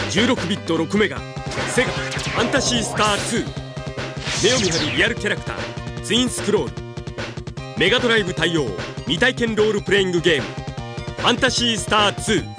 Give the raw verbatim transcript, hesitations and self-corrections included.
じゅうろくビットろくメガセガファンタシースターツー。目を見張るリアルキャラクターツインスクロール。メガドライブ対応未体験ロールプレイングゲームファンタシースターツー。